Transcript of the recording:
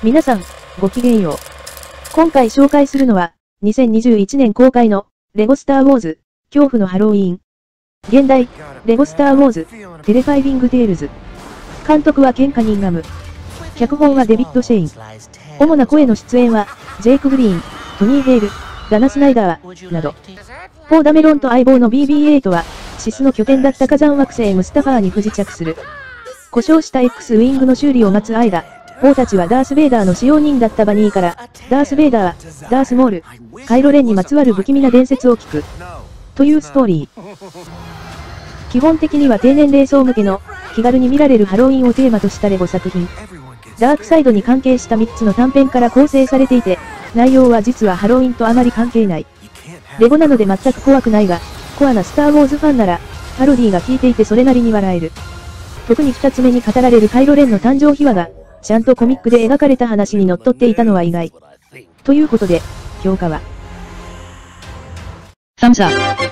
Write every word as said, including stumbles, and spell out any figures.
皆さん、ごきげんよう。今回紹介するのは、にせんにじゅういちねん公開の、レゴスターウォーズ、恐怖のハロウィーン。現代、レゴスターウォーズ、テレファイビングテールズ。監督はケン・カニンガム。脚本はデビッド・シェイン。主な声の出演は、ジェイク・グリーン、トニー・ヘイル、ダナ・スナイダー、など。ポーダメロンと相棒の ビービーエイト は、シスの拠点だった火山惑星ムスタファーに不時着する。故障した X ウィングの修理を待つ間、ポーたちはダース・ベイダーの使用人だったバニーから、ダース・ベイダーは、ダース・モール、カイロレンにまつわる不気味な伝説を聞く。というストーリー。基本的には低年齢層向けの、気軽に見られるハロウィンをテーマとしたレゴ作品。ダークサイドに関係したみっつの短編から構成されていて、内容は実はハロウィンとあまり関係ない。レゴなので全く怖くないが、コアなスターウォーズファンなら、パロディが効いていてそれなりに笑える。特に二つ目に語られるカイロレンの誕生秘話が、ちゃんとコミックで描かれた話にのっとっていたのは意外。ということで、評価は。Thumbs up.